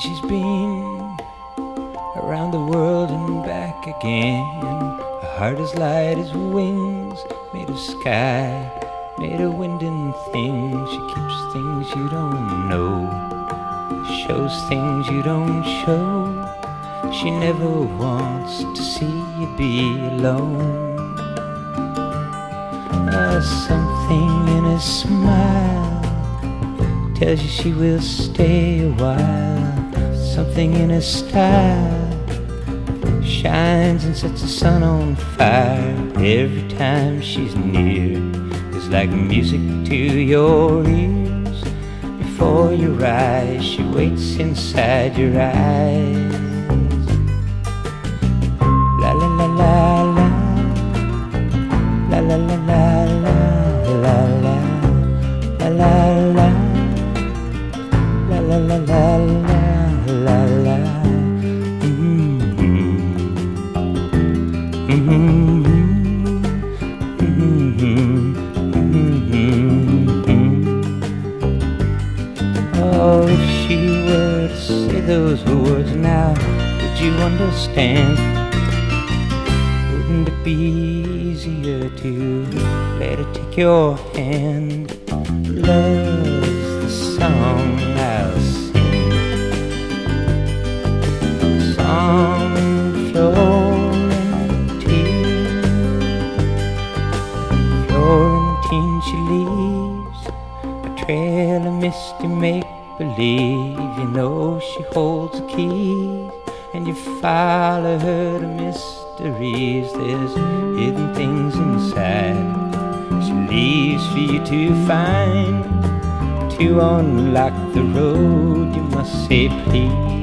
she's been around the world and back again. Her heart is light as wings, made of sky, made of wind and things. She keeps things you don't know, shows things you don't show. She never wants to see you be alone. Something in her smile tells you she will stay a while. Something in her style shines and sets the sun on fire. Every time she's near, it's like music to your ears. Before your eyes, she waits inside your eyes. La la la la la, la la la la la, la la la la la, la la la la la la. Oh, if she were to say those words now, would you understand? Wouldn't it be easier to let her take your hand? Love's the song I'll sing, song Florentine. Florentine, she leaves a trail of misty make-believe. You know she holds the keys, and you follow her to mysteries. There's hidden things inside she leaves for you to find. To unlock the road, you must say please.